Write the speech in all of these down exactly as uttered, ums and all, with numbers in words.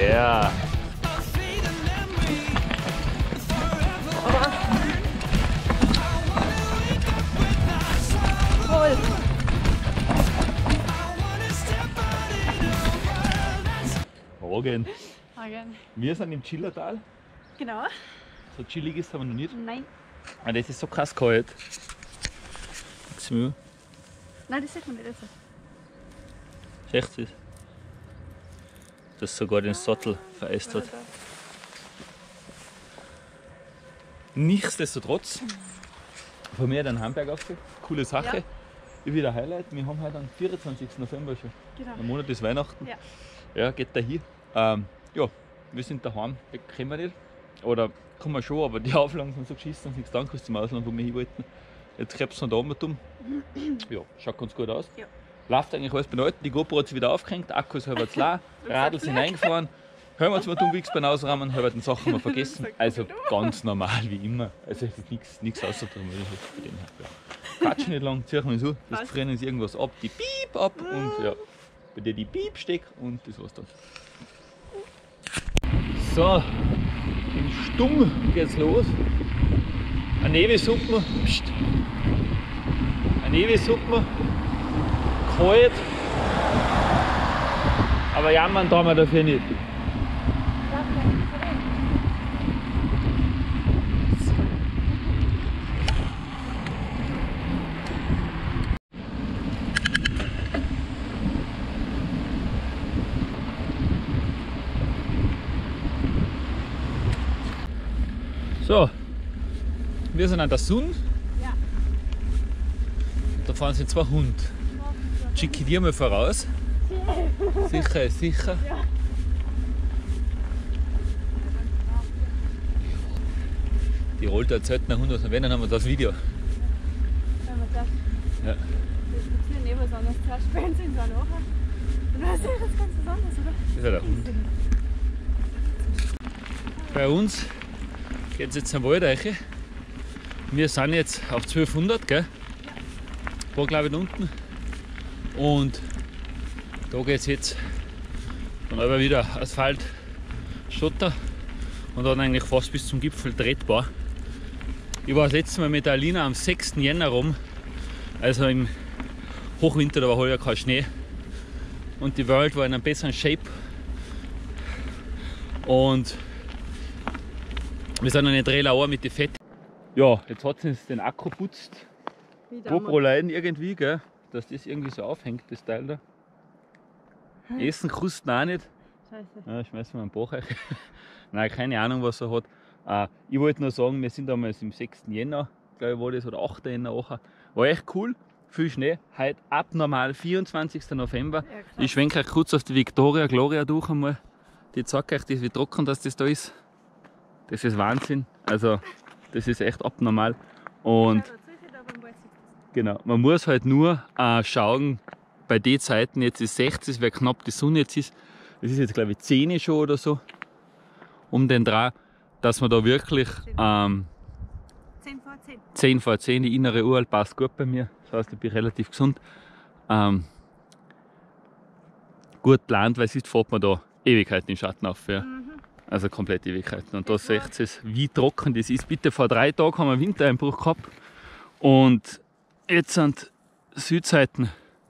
Ja. Voll. Hagen. Hagen. Wir sind im Chillertal. Genau. So chillig ist es aber noch nicht. Nein. Ah, das ist so krass kalt. Jetzt mir. Nein, das sieht man nicht. Also. Echt ist. Dass sogar den Sattel vereist hat. Nichtsdestotrotz, von mir den Hamburg aufgeführt. Coole Sache. Ja. Ich wieder Highlight. Wir haben heute am vierundzwanzigsten November schon. Genau. Ein Monat ist Weihnachten. Ja. Ja, geht da hin. Ähm, ja, wir sind daheim. Weg können wir nicht. Oder kann man schon, aber die Auflagen sind so geschissen, dass nichts danke zum Ausland, wo wir hin wollten. Jetzt krebs noch da mit um. Ja, schaut ganz gut aus. Ja. Läuft eigentlich alles behalten. Die GoPro hat sich wieder aufgehängt, der Akku ist halber zu leer, Radl sind eingefahren. Hören wir uns mal dumm wie beim Ausrahmen, halber den Sachen mal vergessen. Also ganz normal wie immer. Also es ist nichts, nichts außergewöhnliches bei dem her. Quatsch nicht lang, ziehen wir so, das frieren uns irgendwas ab, die Piep ab und ja, bei dir die Piep steckt und das war's dann. So, in Stumm geht's los. Eine Nevesuppe, pst. Eine Nevesuppe, kalt, aber jammern tun wir dafür nicht. So, wir sind an der Sonne. Ja. Da fahren sind zwei Hunde. Schicke dir mal voraus. Sicher ist sicher. Ja. Die Rolte erzählt nach Hund aus dem Wenn, dann haben wir das Video. Wenn man das, Ja. das ist nicht was anderes. Zuerst spielen sie in so einer Woche. Dann weiß ich, das ganz was anderes, oder? Das ist ja der Hund. Bei uns geht es jetzt am Wald rein. Wir sind jetzt auf zwölfhundert, gell? War glaube ich da unten. Und da geht es jetzt dann aber wieder Asphalt, Schotter und dann eigentlich fast bis zum Gipfel tretbar. Ich war das letzte Mal mit der Alina am sechsten Jänner rum, also im Hochwinter, da war halt ja kein Schnee. Und die Welt war in einem besseren Shape. Und wir sind an den Trailer auch mit den Fett. Ja, jetzt hat sie den Akku putzt. GoPro leiden irgendwie, gell? Dass das irgendwie so aufhängt, das Teil da. Hm. Essen kosten auch nicht. Scheiße. Ja, schmeißen wir einen Bach rein. Nein, keine Ahnung, was er hat. Äh, ich wollte nur sagen, wir sind damals im sechsten Jänner, glaube ich, war das, oder achten Jänner auch. War echt cool, viel Schnee. Heute abnormal, vierundzwanzigsten November. Ja, ich schwenke euch kurz auf die Victoria Gloria durch einmal. Die zeigt euch, wie trocken das, das da ist. Das ist Wahnsinn. Also, das ist echt abnormal. Und genau, man muss halt nur äh, schauen, bei den Zeiten, jetzt ist sechzig, wie knapp die Sonne jetzt ist. Das ist jetzt, glaube ich, zehn schon oder so. Um den Dreh, dass man da wirklich ähm, zehn vor zehn. zehn vor zehn, die innere Uhr passt gut bei mir. Das heißt, ich bin relativ gesund. Ähm, gut geplant, weil sonst fährt man da Ewigkeiten im Schatten auf. Ja. Mhm. Also komplett Ewigkeiten. Und da seht ihr, wie trocken das ist. Bitte, vor drei Tagen haben wir einen Wintereinbruch gehabt. Und jetzt sind Südseiten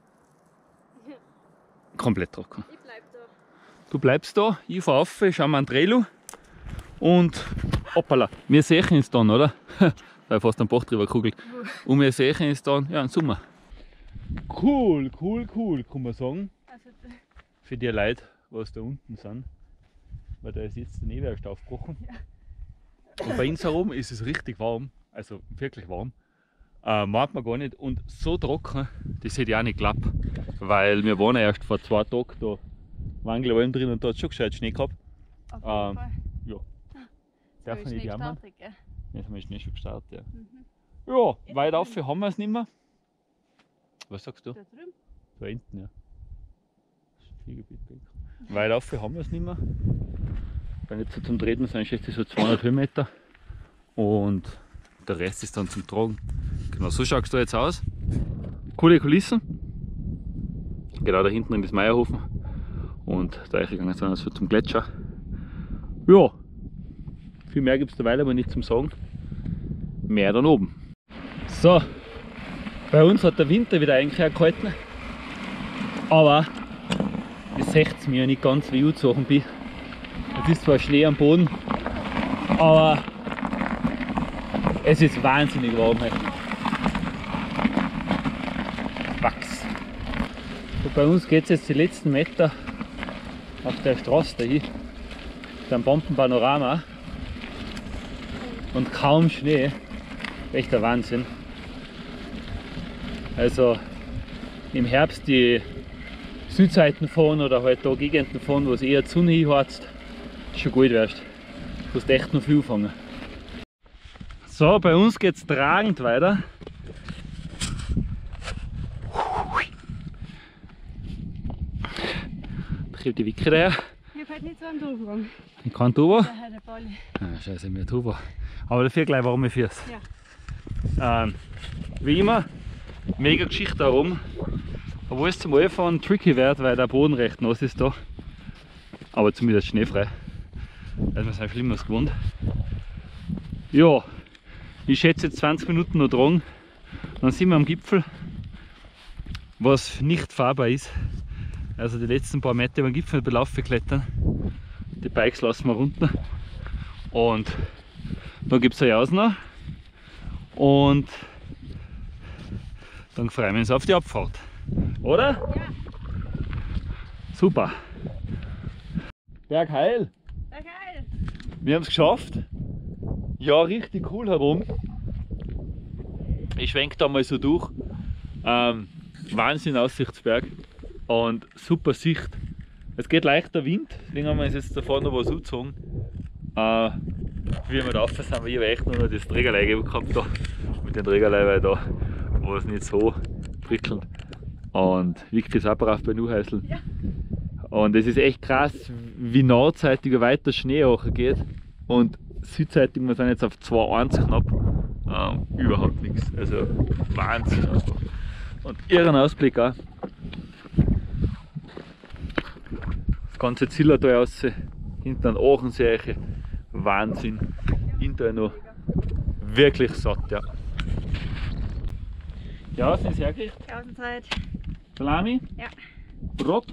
komplett trocken. Ich bleib da. Du bleibst da, ich fahre rauf, ich schaue mir einen Trailer und hoppala, wir sehen uns dann, oder? Da ich fast einen Bach drüber gekugelt. Und wir sehen uns dann, ja, im Sommer. Cool, cool, cool, kann man sagen. Also, für die Leute, was da unten sind. Weil da ist jetzt der Nebel erst aufgebrochen. Ja. Und bei uns herum ist es richtig warm, also wirklich warm. Äh, mag man gar nicht. Und so trocken, das hätte ich auch nicht geglaubt. Weil wir waren ja erst vor zwei Tagen da Wangelalm drin und da hat es schon gescheit Schnee gehabt. auf jeden Ähm, Fall. ja. Darf man Schnee nicht jammern? gestartet, gell? Jetzt haben wir Schnee schon gestartet. Ja, Mhm. ja, weit auf haben wir es nicht mehr. Was sagst du? Da drüben. Da hinten, ja. Skigebiet. Weit auf haben wir es nicht mehr. Wenn jetzt so zum Treten sind, schätze ich so zweihundert Höhenmeter. Und der Rest ist dann zum Tragen. Genau, so schaut es da jetzt aus. Coole Kulissen. Genau da hinten in das Meierhofen. Und da gegangen sind wir so zum Gletscher. Ja, viel mehr gibt es derweil aber nicht zum Sagen. Mehr dann oben. So, bei uns hat der Winter wieder eigentlich gehalten. Aber ihr seht es mir nicht ganz, wie ich angezogen bin. Es ist zwar Schnee am Boden, aber es ist wahnsinnig warm. Wachs. Und bei uns geht es jetzt die letzten Meter auf der Straße dahin, beim Bombenpanorama, und kaum Schnee. Echt der Wahnsinn. Also im Herbst die Südseiten fahren oder halt da Gegenden fahren, wo es eher die Sonne hinheizt, ist schon gut wärst. Du musst echt noch viel fangen. So, bei uns geht es tragend weiter. Da kommt die Wicke daher. Ich habe halt nicht so einen Turbo. Kein Turbo? Da hat der Balli. Ah, scheiße, mir Turbo. Aber dafür gleich warme Füße. Ja. Ähm, wie immer, mega Geschichte darum. Obwohl es zum Anfahren tricky wird, weil der Boden recht nass ist da. Aber zumindest schneefrei. Also wir sind Schlimmeres gewohnt. Ja, ich schätze jetzt zwanzig Minuten noch dran. Dann sind wir am Gipfel, was nicht fahrbar ist. Also die letzten paar Meter über den Gipfel mit Belaufe klettern. Die Bikes lassen wir runter. Und dann gibt es eine Jausen. Und dann freuen wir uns auf die Abfahrt. Oder? Ja. Super. Berg heil. Ja, geil. Wir haben es geschafft. Ja, richtig cool herum. Ich schwenke da mal so durch. Ähm, Wahnsinn Aussichtsberg und super Sicht. Es geht leichter Wind, deswegen haben wir uns jetzt da vorne noch was angezogen. Äh, wie wir da rauf sind, wir echt nur noch das Trägerlei gehabt da. Mit den Trägerlei, weil da war es nicht so prickelnd. Und Vicky ist auch brav bei Nuhhäusl. Ja. Und es ist echt krass, wie nordseitig weiter Schnee auch geht. Und südseitig, wir sind jetzt auf zwei Komma eins knapp. Ähm, überhaupt nichts. Also Wahnsinn einfach. Und irren Ausblick auch. Das ganze Zillertal raus, hinter an Aachensee. Wahnsinn. Hinterher noch wirklich satt, ja. Ja, sind Sie hergerichtet? Außenzeit. Salami? Ja. Brot?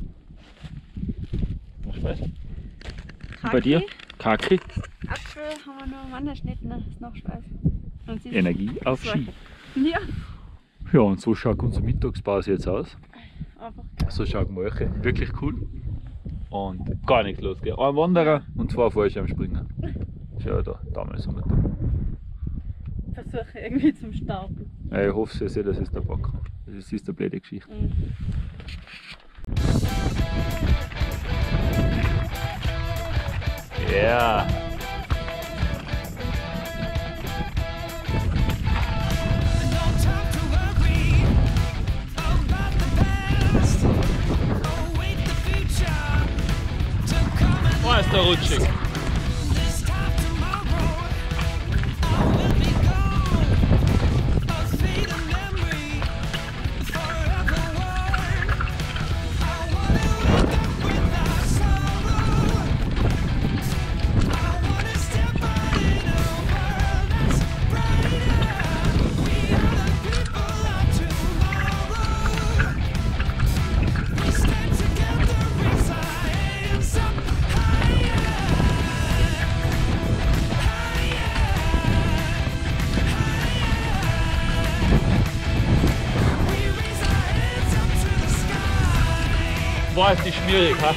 Was Speis? Kaki. Bei dir? Kaki? Apfel haben wir noch Mandelschnitten, das ist noch Speis. Und sie- Energie auf Ski. Ja. Ja, und so schaut unsere Mittagspause jetzt aus. Einfach So schaut Molche. Wirklich cool. Und gar nichts los, gell? Ein Wanderer und zwei Fallschirmspringer. Schau da, damals sind wir da. versuche irgendwie zum Starten. Ja, ich hoffe sehr, dass es da packen. Das ist eine blöde Geschichte. Mhm. Ja. Oh, ist der rutschig. Boah, ist die schwierig, ha?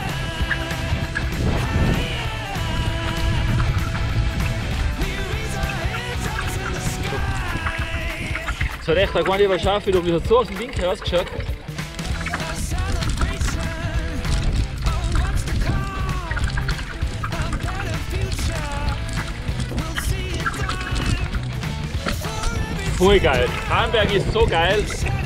Es hat echt auch gar nicht überschafft, wie hat so aus dem Winkel rausgeschaut. Voll geil. Hamburg ist so geil.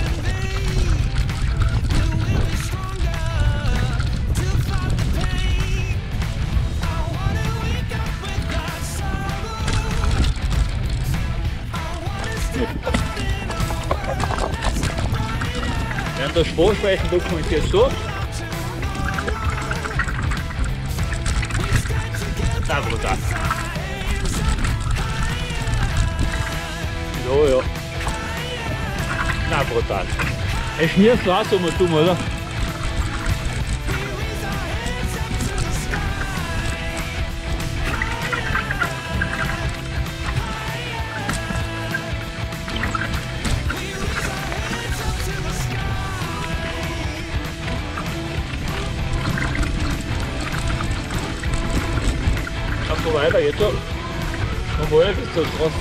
Wir haben das Sprachsprechen dokumentiert so. Na, brutal. Ja, ja. Na, brutal. Es schnierst du auch so mal dumm, oder? Dann weiter jetzt schon. Obwohl, das ist so krass.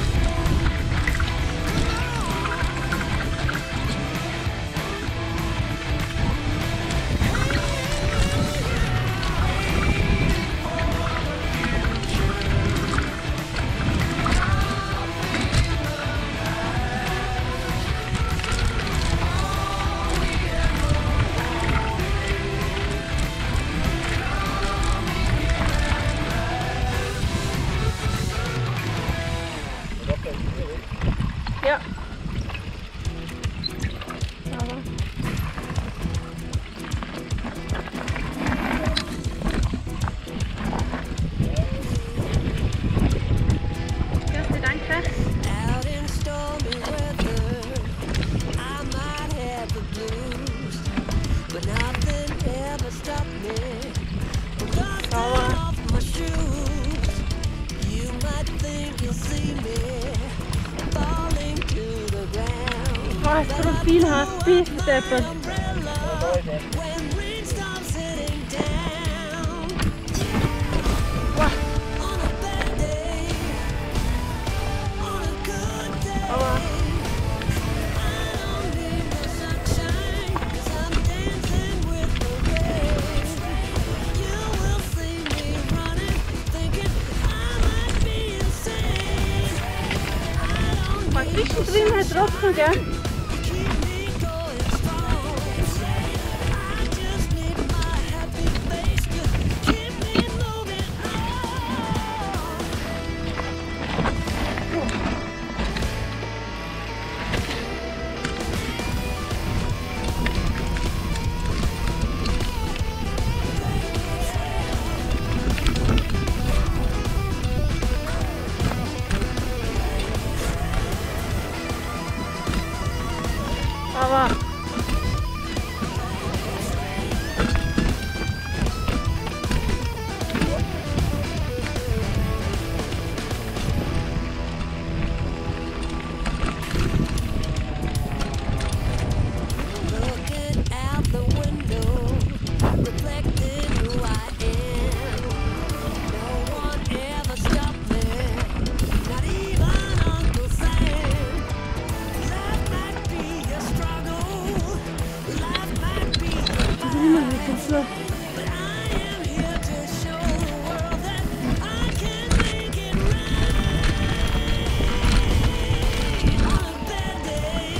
Ja. Aber. Erste Danke. Out in stormy weather, I might have the blues, but nothing ever stopped me from dusting off my shoes. You might think you see me falling to the ground. Was für viel hast du, Deppert? When rain stops hitting down. Wow. On a bad day, on a good day. Aber I don't need the sunshine, 'cause I'm dancing with the rain. You will see me running, thinking I might be insane. I don't need the zwischendrin halt trocken, gell? keep me going strong. I just need my happy face to keep me moving on. Aber Looking out the window, reflecting who I am. No one ever stopped me, not even Uncle Sam. Life might be a struggle, life might be a das ist immer wirklich so. but I am here to show the world that I can make it right. On a bad day,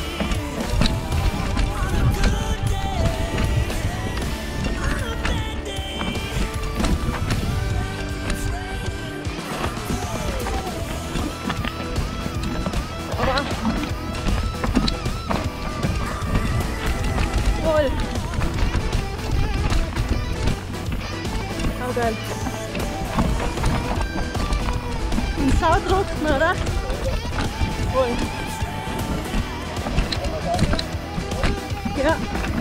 on a good day, on a bad day. Aber voll. Oh geil. Im Sautrocken, oder? Voll. Ja.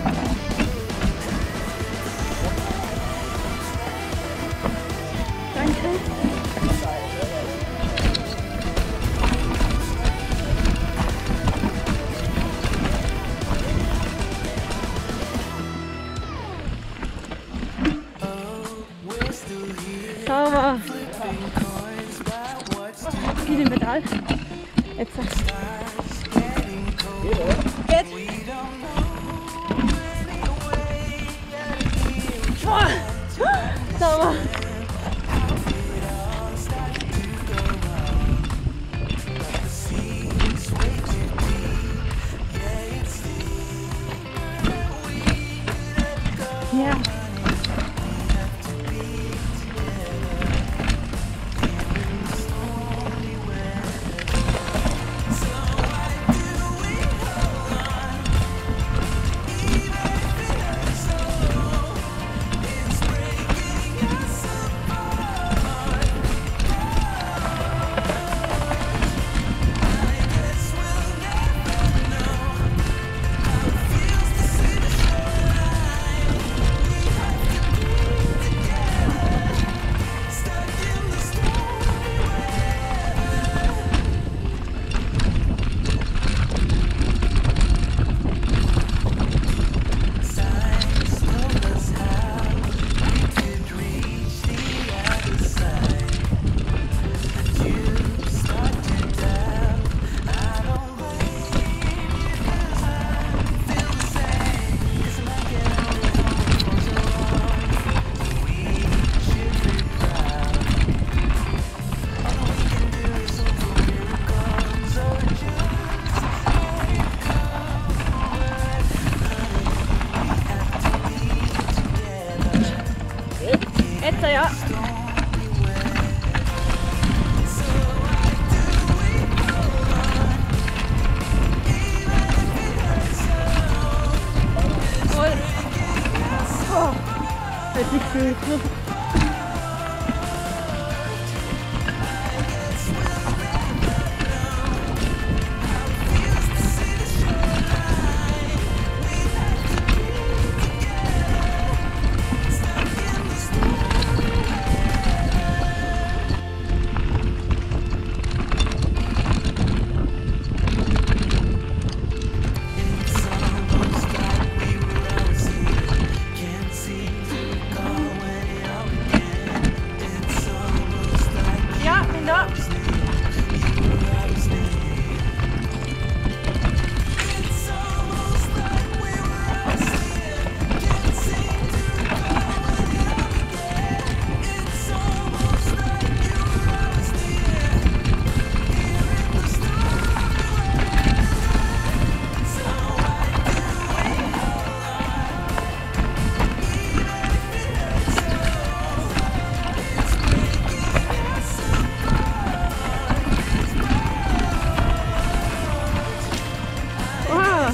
Danke. Sauber. Viel im Metall. Jetzt. Geht. Boah. Sauber. Ja. weiter, ja. Voll. Oh, hätte ich gefühlt. Ja, bin da. Wow.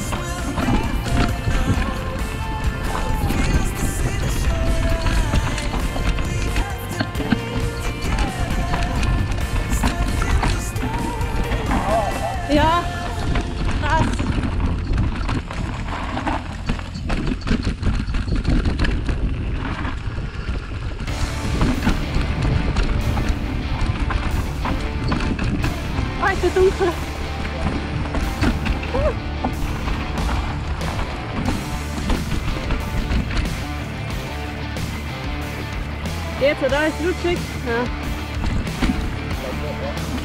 Ja, krass. Oh, ist so dunkel. Jetzt, da ist lutschig. Ja.